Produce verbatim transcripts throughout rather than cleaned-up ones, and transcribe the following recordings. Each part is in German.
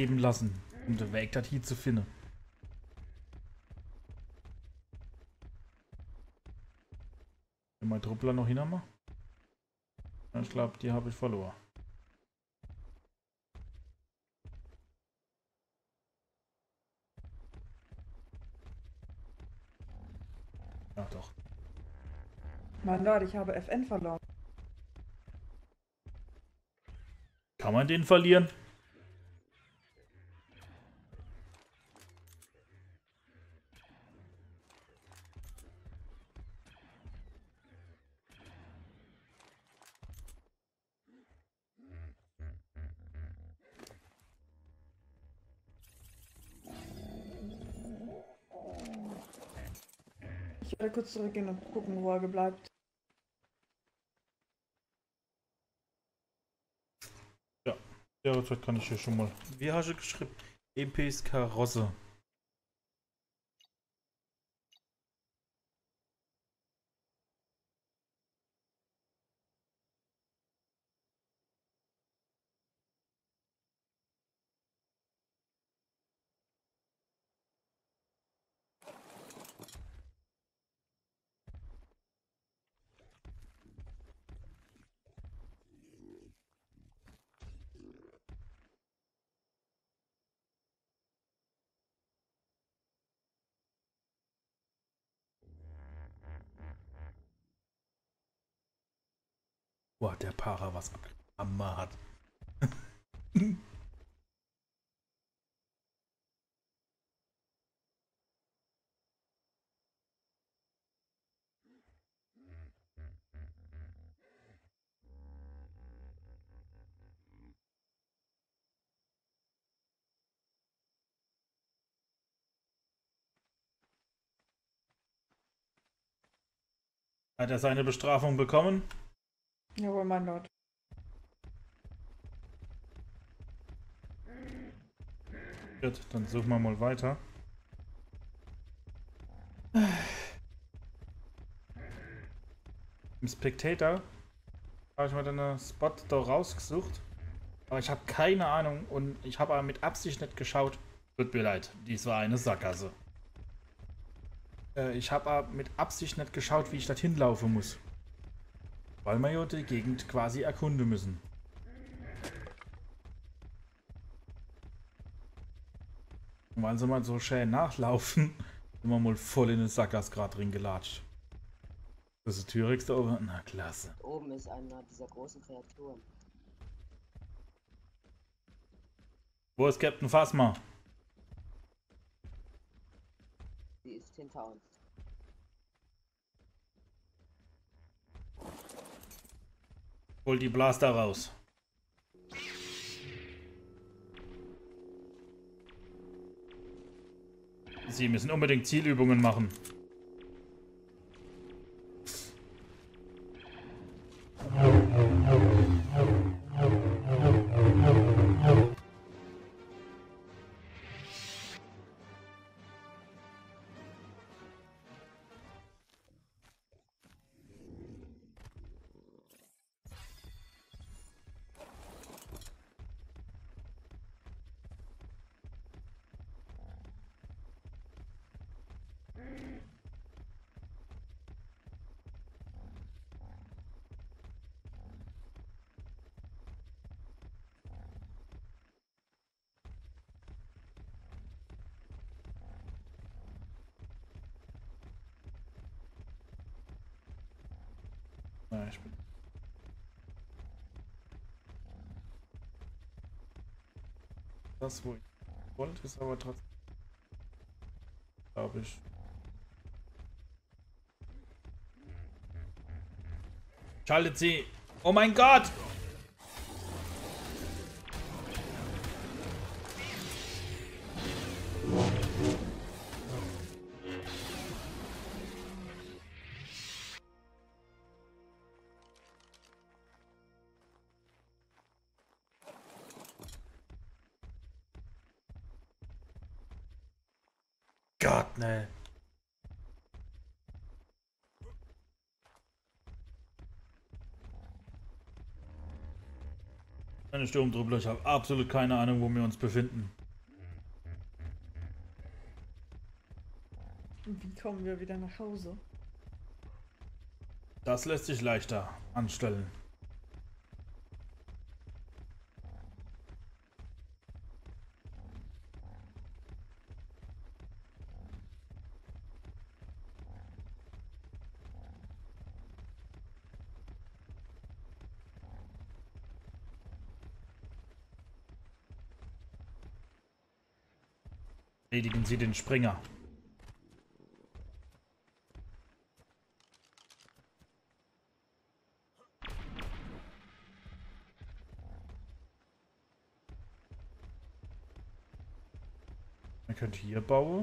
leben lassen, um den Weg dorthin zu finden. Wenn mein Truppler noch hin haben? Ich glaube, die habe ich verloren. Ja, doch. Mein Lord, ich habe F N verloren. Kann man den verlieren? Ich werde kurz zurückgehen und gucken, wo er bleibt. Ja, derzeit kann ich hier schon mal. Wie hast du geschrieben? E Ps Karosse. Boah, der Para was Hammer hat. Hat er seine Bestrafung bekommen? Jawohl, mein Lord. Gut, dann suchen wir mal weiter. Im Spectator habe ich mir dann einen Spot da rausgesucht. Aber ich habe keine Ahnung und ich habe aber mit Absicht nicht geschaut. Tut mir leid, dies war eine Sackgasse. Äh, ich habe aber mit Absicht nicht geschaut, wie ich dorthin laufen muss. Weil wir ja die Gegend quasi erkunden müssen. Und weil sie mal so schön nachlaufen, sind wir mal voll in den Sackgasse gerade drin gelatscht. Das ist die Türix da oben. Na klasse. Oben ist einer dieser großen Kreaturen. Wo ist Captain Phasma? Die ist hinter uns. Hol die Blaster raus. Sie müssen unbedingt Zielübungen machen. Ja, ich bin das, wo ich wollte, ist aber trotzdem, glaube ich. Schaltet sie! Oh mein Gott! Gott, ne. Eine Sturmtruppler, ich habe absolut keine Ahnung, wo wir uns befinden. Wie kommen wir wieder nach Hause? Das lässt sich leichter anstellen. Erledigen Sie den Springer. Man könnte hier bauen.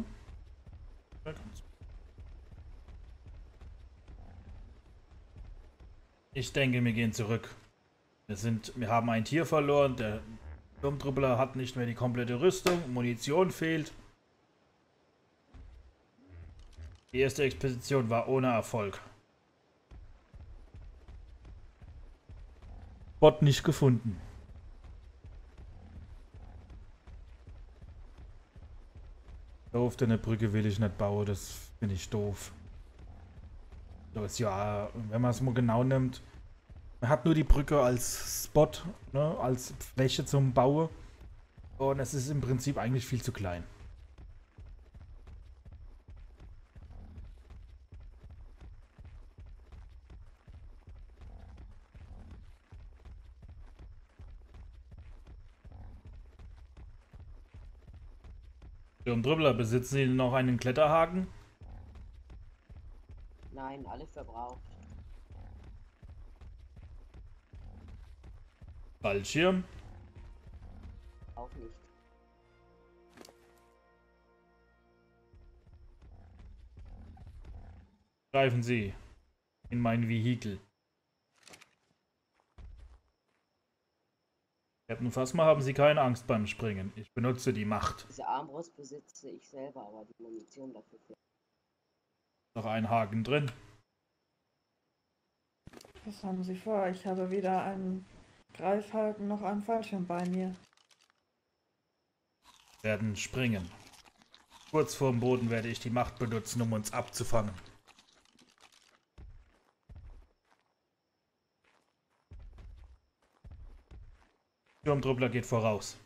Ich denke, wir gehen zurück. Wir sind, wir haben ein Tier verloren. Der Sturmtruppler hat nicht mehr die komplette Rüstung. Munition fehlt. Die erste Expedition war ohne Erfolg. Bot nicht gefunden. Doof, denn eine Brücke will ich nicht bauen, das finde ich doof. Das ja, wenn man es mal genau nimmt, man hat nur die Brücke als Spot, ne, als Fläche zum Bauen. Und es ist im Prinzip eigentlich viel zu klein. Sturmtruppler, besitzen Sie noch einen Kletterhaken? Nein, alle verbraucht. Fallschirm? Auch nicht. Greifen Sie in mein Vehikel. Captain Phasma, haben Sie keine Angst beim Springen. Ich benutze die Macht. Diese Armbrust besitze ich selber, aber die Munition dafür fehlt. Noch ein Haken drin. Was haben Sie vor? Ich habe weder einen Greifhaken noch einen Fallschirm bei mir. Werden springen. Kurz vorm Boden werde ich die Macht benutzen, um uns abzufangen. Sturmtruppler geht voraus.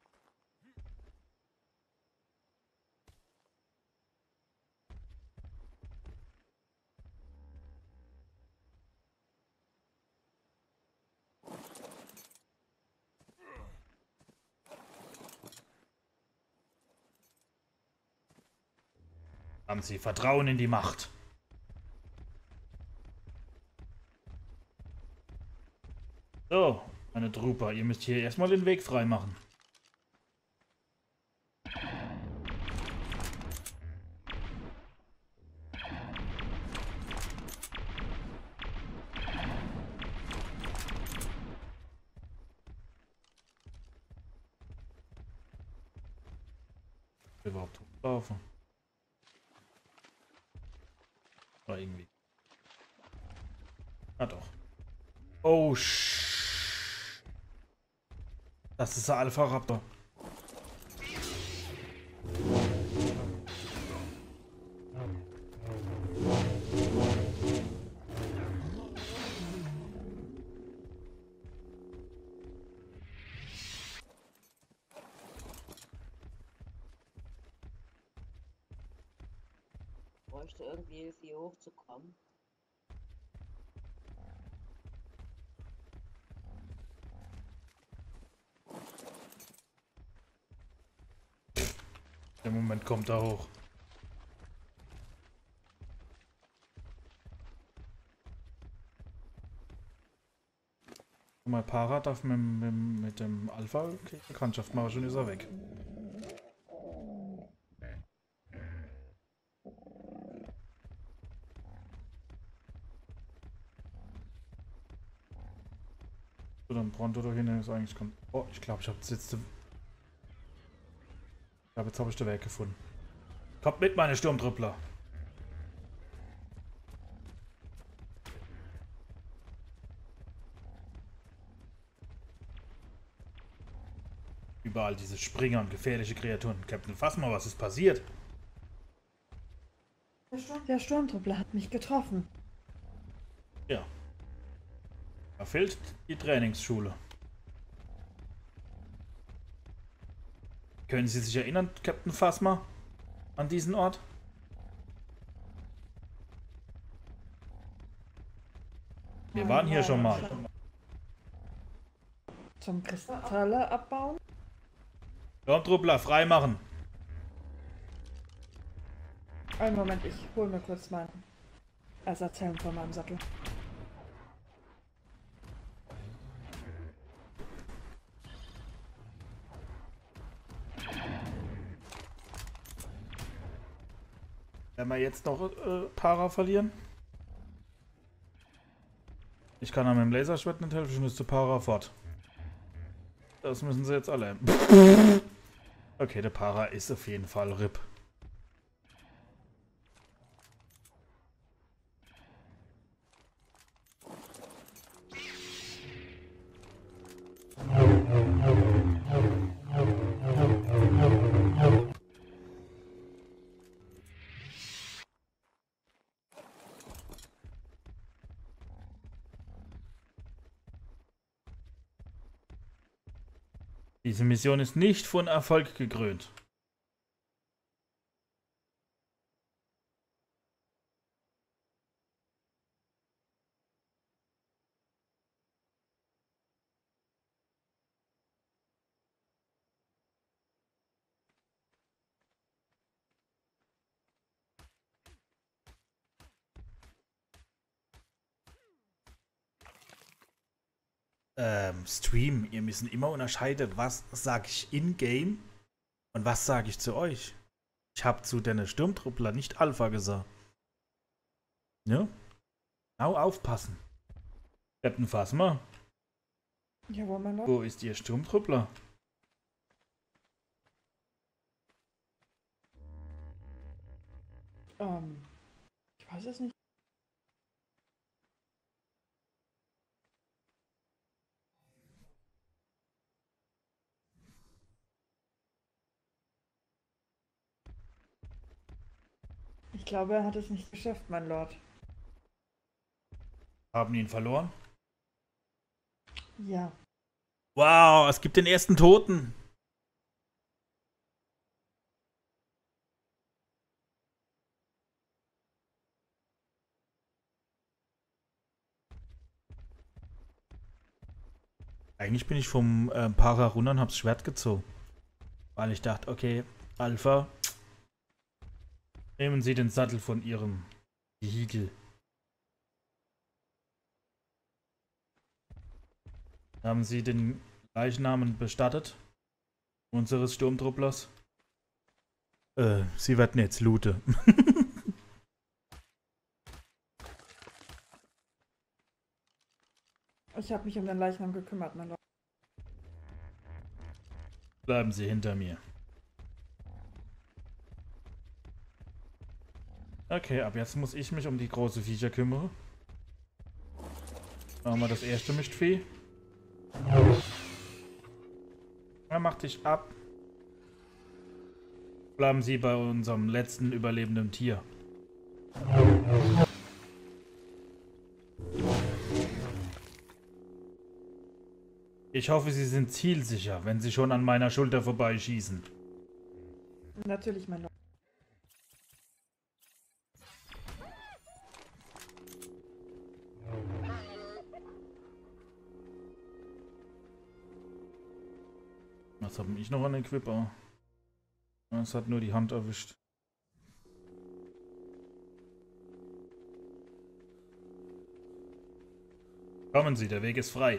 Haben Sie Vertrauen in die Macht? So, meine Trooper, ihr müsst hier erstmal den Weg frei machen. Überhaupt laufen. Oder irgendwie. Ah doch. Oh, sch. Das ist der Alpha Raptor. Bräuchte irgendwie Hilfe, hier hochzukommen. Im Moment kommt er hoch. Guck mal, Para darf mit, mit, mit dem Alpha Bekanntschaft machen, schon ist er weg. So, dann Pronto da hinten ist eigentlich kommt. Oh, ich glaube, ich habe jetzt. Ich glaube, jetzt habe ich den Weg gefunden. Kommt mit, meine Sturmtruppler. Überall diese Springer und gefährliche Kreaturen. Captain, fass mal, was ist passiert? Der Sturmtruppler hat mich getroffen. Ja. Da fehlt die Trainingsschule. Können Sie sich erinnern, Captain Phasma, an diesen Ort? Wir waren hier schon mal. Zum Kristalle abbauen? Sturmtruppler, freimachen. Einen Moment, ich hole mir kurz meinen Ersatzhelm von meinem Sattel. Werden wir jetzt noch äh, Para verlieren? Ich kann an meinem Laserschwert nicht helfen, schon ist der Para fort. Das müssen sie jetzt alle. Okay, der Para ist auf jeden Fall R I P. Diese Mission ist nicht von Erfolg gekrönt. Ähm, Stream, ihr müssen immer unterscheiden, was sage ich in-game und was sage ich zu euch. Ich habe zu den Sturmtruppler nicht Alpha gesagt. Ne? Genau aufpassen. Captain Phasma, Ja, wo man noch? wo ist ihr Sturmtruppler? Ähm, ich weiß es nicht. Ich glaube, er hat es nicht geschafft, mein Lord. Haben ihn verloren? Ja. Wow, es gibt den ersten Toten. Eigentlich bin ich vom äh, Para runter und hab's Schwert gezogen. Weil ich dachte, okay, Alpha, nehmen Sie den Sattel von Ihrem Vehikel. Haben Sie den Leichnamen bestattet? Unseres Sturmtrupplers? Äh, Sie werden jetzt looten. Ich habe mich um den Leichnam gekümmert, mein Lord. Bleiben Sie hinter mir. Okay, ab jetzt muss ich mich um die große Viecher kümmern. Machen wir das erste Mischvieh. Er macht dich ab. Bleiben Sie bei unserem letzten überlebenden Tier. Ich hoffe, Sie sind zielsicher, wenn Sie schon an meiner Schulter vorbeischießen. Natürlich, mein Lord. Was habe ich noch an Equipper? Es hat nur die Hand erwischt. Kommen Sie, der Weg ist frei.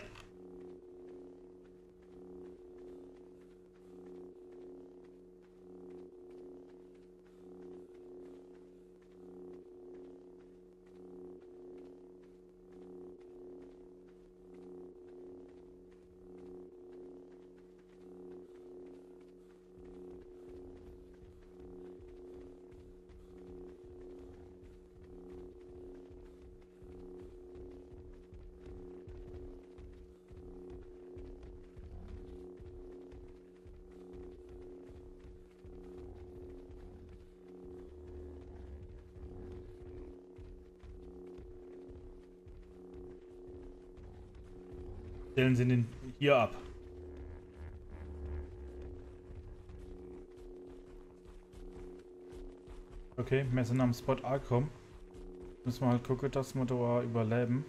Stellen Sie den hier ab. Okay, wir sind am Spot angekommen. Müssen wir halt gucken, dass wir da überleben.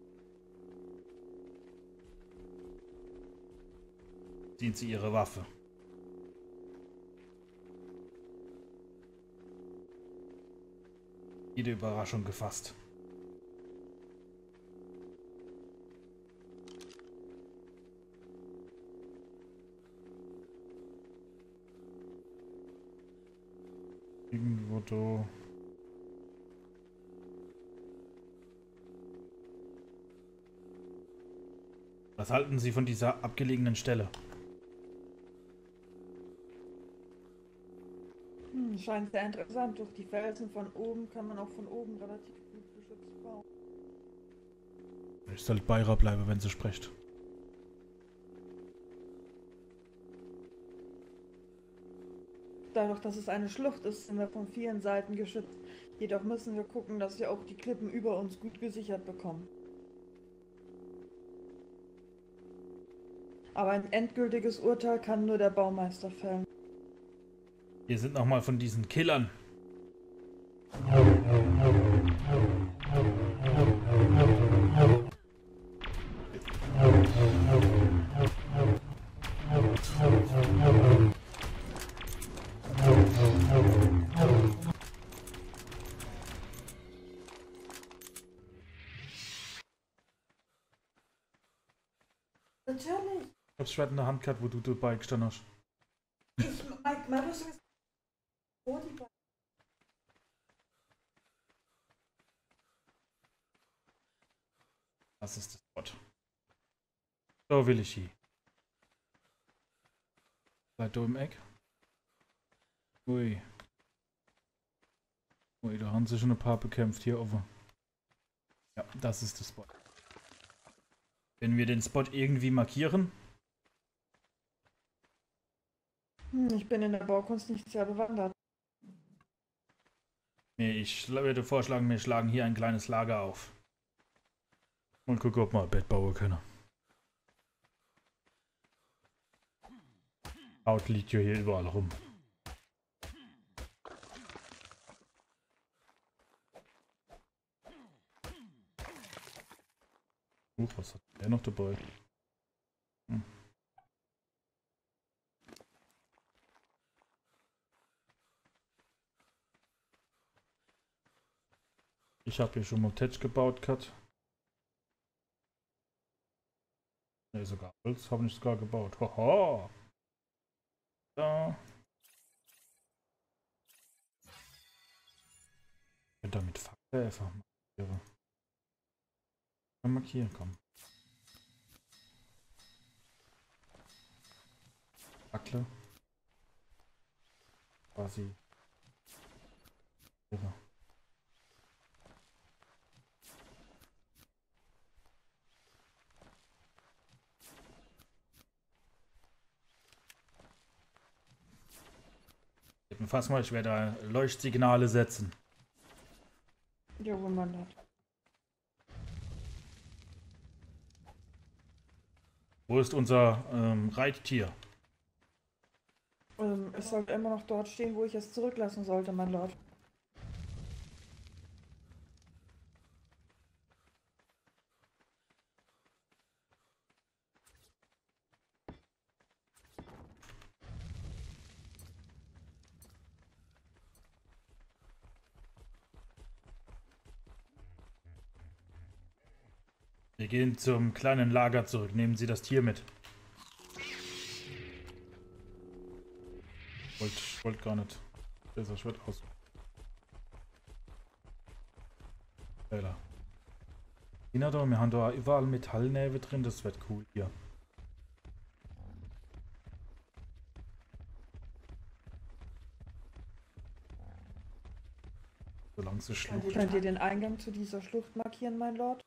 Ziehen Sie Ihre Waffe. Jede Überraschung gefasst. Irgendwo da. Was halten Sie von dieser abgelegenen Stelle? Hm, scheint sehr interessant. Durch die Felsen von oben kann man auch von oben relativ gut geschützt bauen. Ich soll bei ihr bleiben, wenn sie spricht. Dadurch, dass es eine Schlucht ist, sind wir von vielen Seiten geschützt. Jedoch müssen wir gucken, dass wir auch die Klippen über uns gut gesichert bekommen. Aber ein endgültiges Urteil kann nur der Baumeister fällen. Hier sind nochmal von diesen Killern. Natürlich. Ich hab's Schwert in der Hand gehabt, wo du dabei gestanden hast. Ich, mein, mein Rüstung ist... Oh, die Be- Das ist das Wort. So will ich hier. Bleib da im Eck. Ui. Ui, da haben sie schon ein paar bekämpft hier oben. Ja, das ist der Spot. Wenn wir den Spot irgendwie markieren. Hm, ich bin in der Baukunst nicht sehr bewandert. Nee, ich würde vorschlagen, wir schlagen hier ein kleines Lager auf. Und gucken, ob wir ein Bett bauen können. Haut liegt ja hier überall rum. Huch, was hat der noch dabei? Hm. Ich habe hier schon mal Tetsch gebaut, Cut. Ne, sogar Holz habe ich sogar gebaut. Hoho! Da. Ich könnte damit Fackel einfach markieren. Kann markieren, komm. Fackel. Quasi. Ja. Fass mal, ich werde Leuchtsignale setzen. Ja, wo man hat. Wo ist unser ähm, Reittier? Ähm, es sollte immer noch dort stehen, wo ich es zurücklassen sollte, mein Lord. Wir gehen zum kleinen Lager zurück. Nehmen Sie das Tier mit. Wollt, wollt gar nicht. Besser Schwert aus. Fehler. Da, wir haben da überall Metallnäve drin. Das wird cool hier. Solange sie schluckt. Könnt ihr den Eingang zu dieser Schlucht markieren, mein Lord?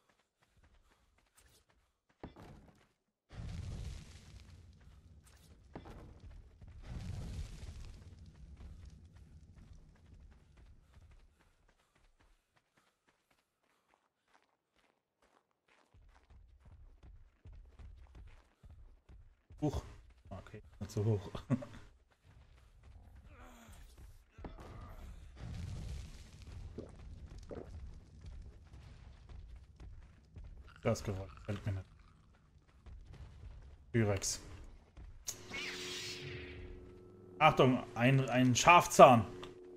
Huch. Okay, nicht so hoch. Das Geräusch fällt mir nicht. Pyrex. Achtung, ein, ein Schafzahn.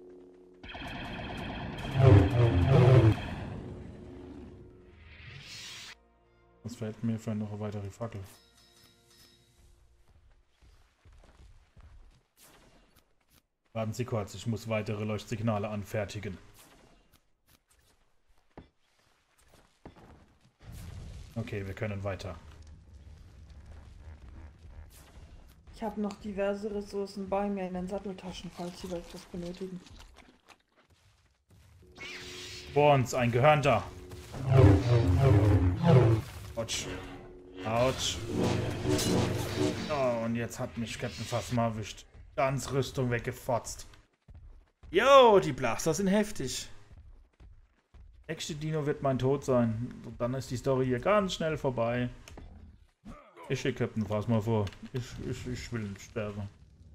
Was fällt mir für noch eine weitere Fackel? Warten Sie kurz, ich muss weitere Leuchtsignale anfertigen. Okay, wir können weiter. Ich habe noch diverse Ressourcen bei mir in den Satteltaschen, falls Sie etwas benötigen. Vor uns ein Gehörnter. Autsch. Autsch. Oh, und jetzt hat mich Captain Phasma erwischt. Ganz Rüstung weggefotzt. Yo, die Blaster sind heftig. Nächste Dino wird mein Tod sein. Und dann ist die Story hier ganz schnell vorbei. Ich schicke Captain Phasma vor. Ich, ich, ich will nicht sterben.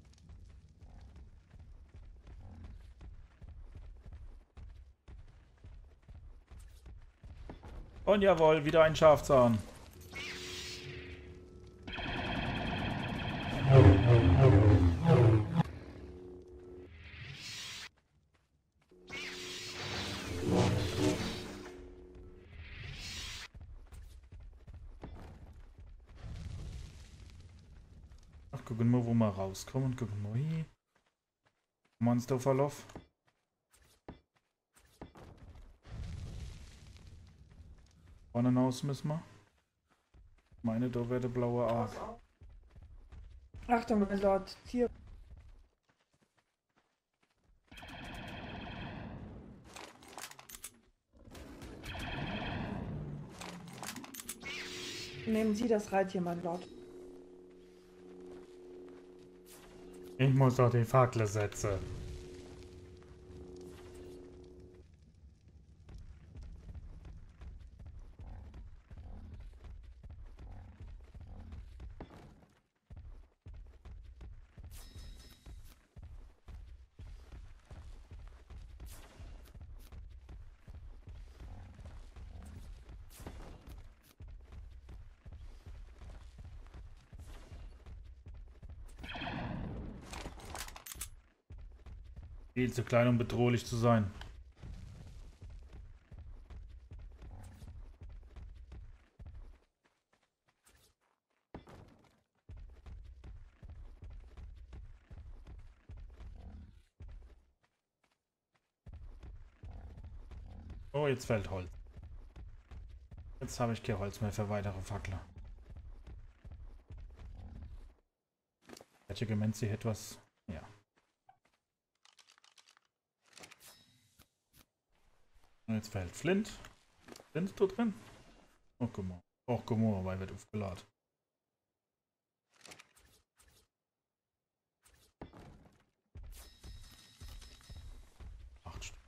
Und jawohl, wieder ein Schafzahn. Ach, gucken wir, wo wir rauskommen. Gucken wir hier. Monsterverlauf. Vorne raus müssen wir. Ich meine, da wäre der blaue Arc. Achtung, mein Lord, Tier. Nehmen Sie das Reittier, mein Lord. Ich muss doch die Fackel setzen. Viel zu klein, um bedrohlich zu sein. Oh, jetzt fällt Holz. Jetzt habe ich kein Holz mehr für weitere Fackler. Hätte gemeint, sie hätte was. Ja. Und jetzt fällt Flint. Flint da drin? Oh, guck mal. Oh, guck mal, weil wird aufgeladen. Acht Stück.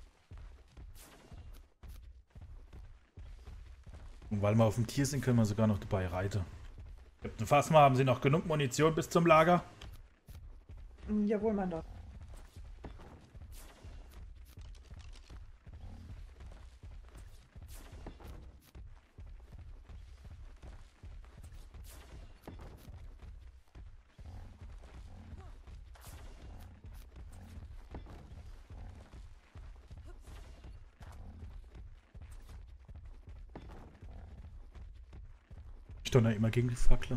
Und weil wir auf dem Tier sind, können wir sogar noch dabei reiten. Captain Phasma, haben Sie noch genug Munition bis zum Lager? Hm, jawohl, mein Lord. Ich donner immer gegen die Fackler.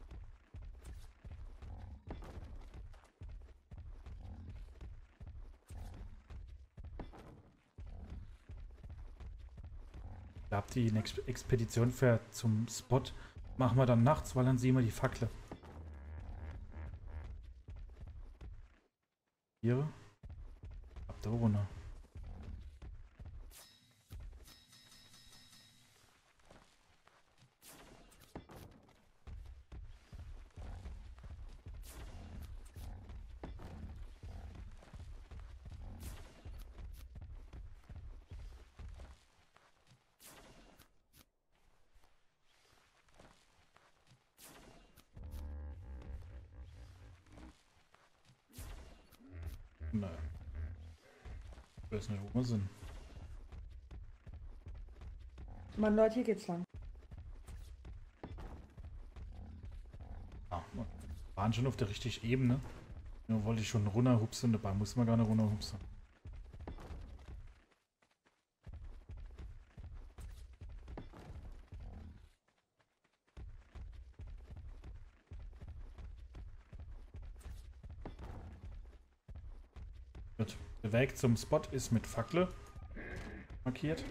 Ich glaube, die nächste Expedition fährt zum Spot. Machen wir dann nachts, weil dann sehen wir die Fackler. Hier. Ab da runter. Nein. Ich weiß nicht, wo wir sind. Mann, Leute, hier geht's lang. Ah, wir waren schon auf der richtigen Ebene. Nur wollte ich schon runterhupsen, dabei muss man gar nicht runterhupsen. Gut. Der Weg zum Spot ist mit Fackel markiert.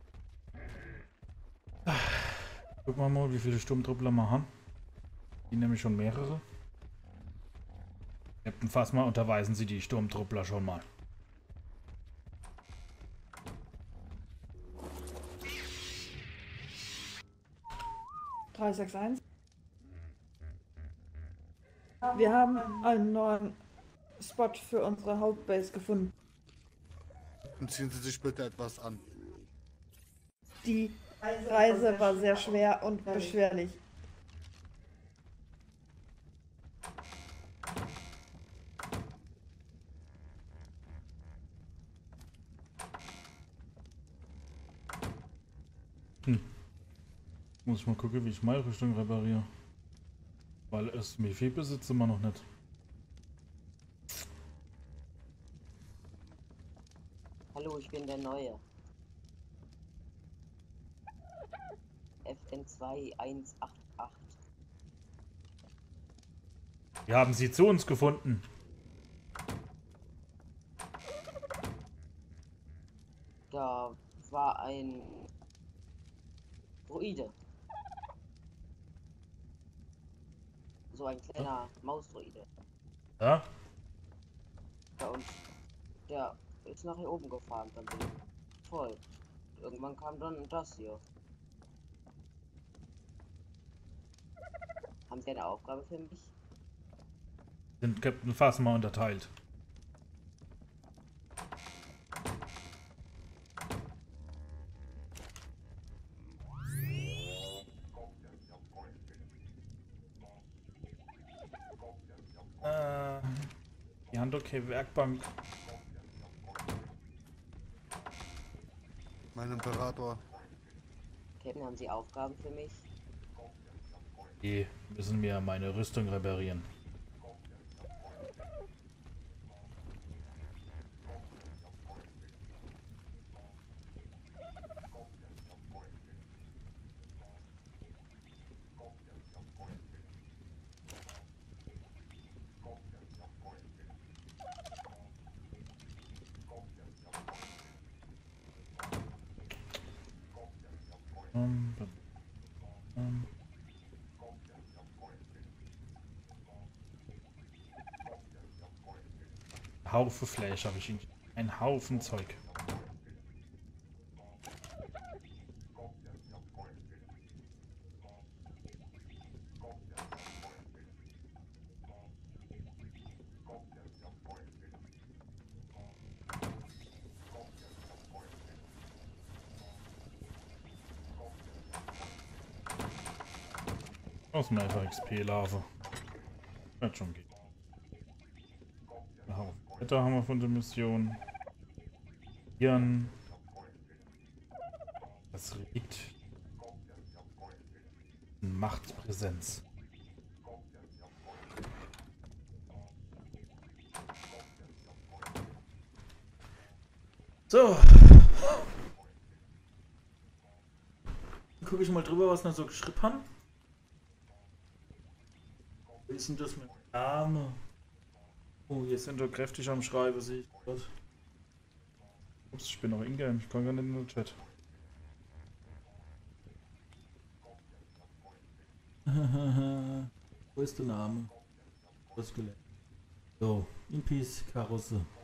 Gucken wir mal, wie viele Sturmtruppler wir haben. Die nämlich schon mehrere. Captain Phasma, unterweisen Sie die Sturmtruppler schon mal. drei sechs eins. Wir haben einen neuen Spot für unsere Hauptbase gefunden. Und ziehen Sie sich bitte etwas an. Die Reise war sehr schwer und beschwerlich. Hm. Muss ich mal gucken, wie ich meine Rüstung repariere. Weil es mir viel besitze immer noch nicht. Hallo, ich bin der Neue. F N zwei eins acht acht. Wir haben sie zu uns gefunden. Da war ein Druide. So ein kleiner Mausdruide. Ja? Ja, und der ist nach hier oben gefahren, dann bin ich voll. Irgendwann kam dann das hier. Haben Sie eine Aufgabe für mich? Sind Captain Phasma unterteilt. Äh, die Handokay Werkbank. Mein Imperator. Captain, haben Sie Aufgaben für mich? Die müssen mir meine Rüstung reparieren. Um, um. Haufen Fleisch habe ich ihn. Ein Haufen Zeug. Aus dem einfach X P-Larve. Wird schon gehen. Da haben wir von der Mission. Hirn. Das regt Machtpräsenz. So. Gucke ich mal drüber, was wir so geschrieben haben. Wie ist denn das mit Name? Oh, jetzt sind wir kräftig am Schreiben, sehe ich gerade. Ups, ich bin noch in-game, ich kann gar nicht in den Chat. Wo ist der Name? Das gelernt. So, in Peace, Karosse.